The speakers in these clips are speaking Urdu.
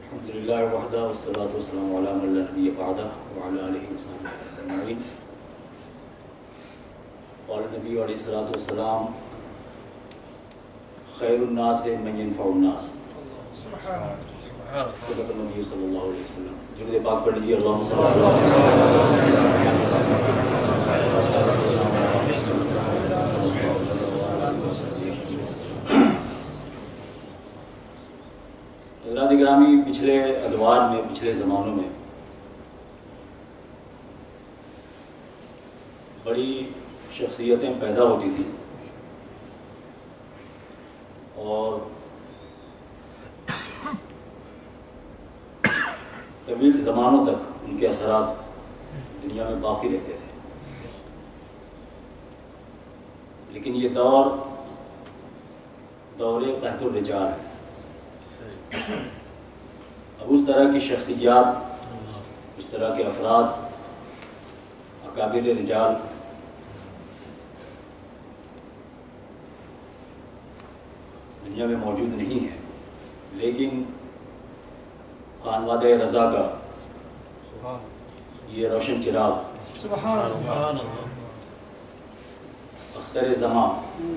الحمدللہ وحدہ والصلاۃ والسلام علی من لا نبی بعدہ وعلی آلہ وصحبہ اجمعین۔ قال النبی علیہ الصلوۃ والسلام خیر الناس من ينفع الناس۔ صدق النبی صلی اللہ علیہ وسلم۔ درود پاک پڑھ لیجیے، اللہم صلی اللہ علیہ حضرات گرامی، پچھلے ادوار میں، پچھلے زمانوں میں بڑی شخصیتیں پیدا ہوتی تھیں اور طویل زمانوں تک ان کے اثرات دنیا میں باقی رہتے تھے، لیکن یہ دور قحط الرجال ہے۔ اب اس طرح کی شخصیات، اس طرح کے افراد، اکابر رجال دنیا میں موجود نہیں ہیں، لیکن خانواد رضا کا یہ روشن چراغ، اختر زمان،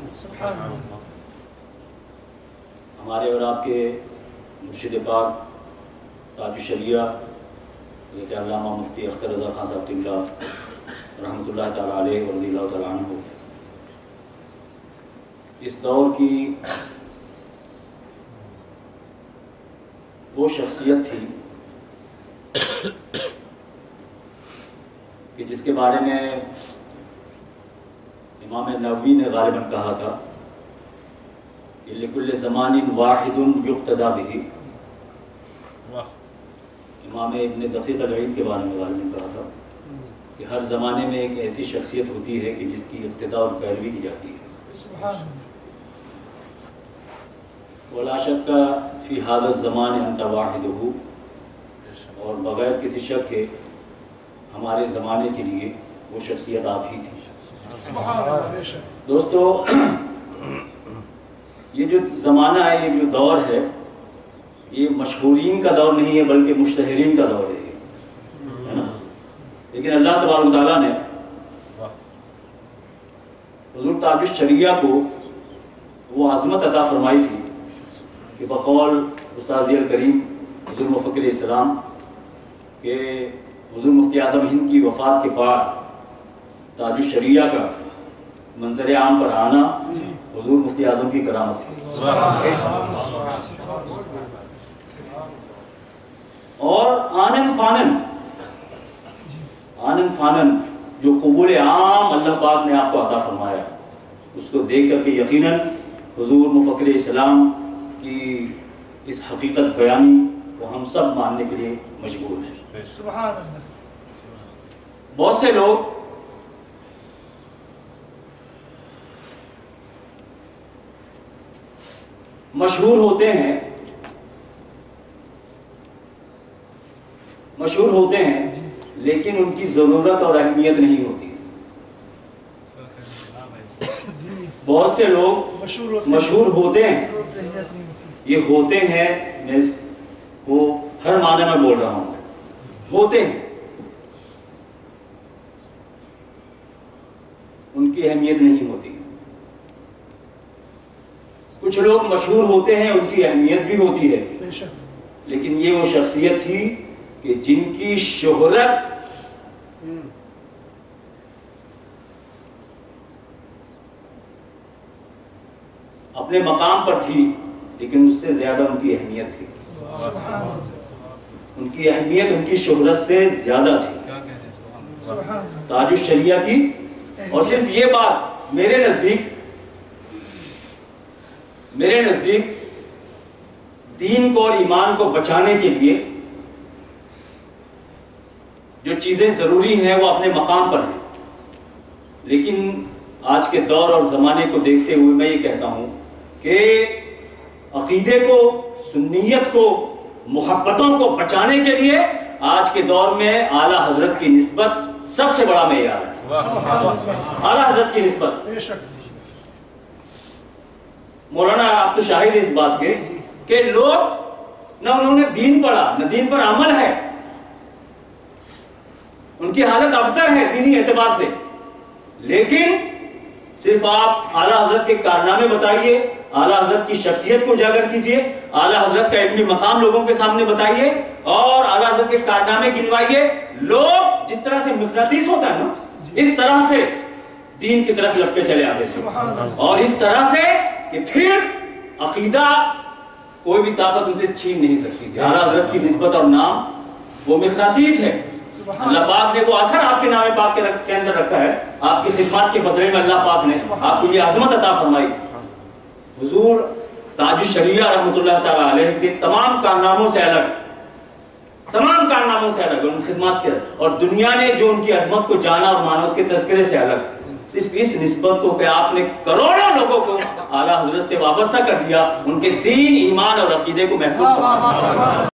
ہمارے اور آپ کے مرشد پاک تاج الشریعہ حضرت علامہ مفتی اختر رضا خان صاحب قبلہ رحمۃ اللہ تعالیٰ علیہ و رضی اللہ تعالیٰ عنہ اس دور کی وہ شخصیت تھی کہ جس کے بارے میں امام نووی نے غالباً کہا تھا کہ لکل زمان واحد یقتدی بہ۔ امام ابن دقیق العید کے بارے میں غالباً کہا تھا کہ ہر زمانے میں ایک ایسی شخصیت ہوتی ہے کہ جس کی اقتداء اور پیروی کی جاتی ہے۔ ولا شک فی ھذا الزمان انت واحدہ، اور بغیر کسی شک کے ہمارے زمانے کے لیے وہ شخصیت آپ ہی تھی۔ دوستو، یہ جو زمانہ ہے، یہ جو دور ہے، یہ مشہورین کا دور نہیں ہے بلکہ مشتہرین کا دور ہے نا؟ لیکن اللہ تبارک و تعالیٰ نے حضور تاجش شریعہ کو وہ عظمت عطا فرمائی تھی کہ بقول استاذ الکریم حضور مفکر اسلام کہ حضور مفتی اعظم ہند کی وفات کے بعد تاجش شریعہ کا منظر عام پر آنا حضور مفتی اعظم کی کرامت تھی، اور آنن فانن جو قبول عام اللہ پاک نے آپ کو عطا فرمایا، اس کو دیکھ کر کے یقیناً حضور مفکر اسلام کی اس حقیقت بیانی کو ہم سب ماننے کے لیے مجبور ہیں۔ بہت سے لوگ مشہور ہوتے ہیں لیکن ان کی ضرورت اور اہمیت نہیں ہوتی۔ بہت سے لوگ مشہور ہوتے ہیں، یہ ہوتے ہیں، میں وہ ہر معنی میں بول رہا ہوں، ہوتے ہیں، ان کی اہمیت نہیں ہوتی۔ کچھ لوگ مشہور ہوتے ہیں، ان کی اہمیت بھی ہوتی ہے، لیکن یہ وہ شخصیت تھی کہ جن کی شہرت اپنے مقام پر تھی، لیکن اس سے زیادہ ان کی اہمیت تھی، ان کی اہمیت ان کی شہرت سے زیادہ تھی تاج الشریعہ کی۔ اور صرف یہ بات میرے نزدیک دین کو اور ایمان کو بچانے کے لیے جو چیزیں ضروری ہیں وہ اپنے مقام پر ہیں، لیکن آج کے دور اور زمانے کو دیکھتے ہوئے میں یہ کہتا ہوں کہ عقیدے کو، سنیت کو، محبتوں کو بچانے کے لیے آج کے دور میں اعلیٰ حضرت کی نسبت سب سے بڑا معیار ہے۔ اعلیٰ حضرت کی نسبت، مولانا آپ تو شاہد اس بات کے کہ لوگ نہ انہوں نے دین پڑھا، نہ دین پر عمل ہے، ان کی حالت ابتر ہے دینی اعتبار سے. لیکن صرف آپ اعلیٰ حضرت کے کارنامے بتائیے، اعلیٰ حضرت کی شخصیت کو اجاگر کیجئے، اعلیٰ حضرت کا علمی مقام لوگوں کے سامنے بتائیے اور اعلیٰ حضرت کے کارنامے گنوائیے. لوگ جس طرح سے مقناطیس ہوتا ہے نا، اس طرح سے دین کی طرف لپکے چلے آتے ہیں، اور اس طرح سے کہ پھر عقیدہ کوئی بھی طاقت ان سے چھین نہیں سکتی تھی. اعلیٰ حضرت کی نسبت اور نام وہ مقناطیس ہے. اللہ پاک نے وہ اثر آپ کے نام پاک کے اندر رکھا ہے. آپ کی خدمات کے بدلے میں اللہ پاک نے آپ کو یہ عظمت عطا فرمائی. حضور تاج الشریعہ رحمۃ اللہ تعالیٰ علیہ کے تمام کارناموں سے الگ، تمام کارناموں سے الگ، ان خدمات کے، اور دنیا نے جو ان کی عظمت کو جانا اور مانا اس کے تذکرے سے الگ، صرف اس نسبت کو کہ آپ نے کروڑوں لوگوں کو اعلیٰ حضرت سے وابستہ کر دیا، ان کے دین، ایمان اور عقیدے کو محفوظ کر دیا.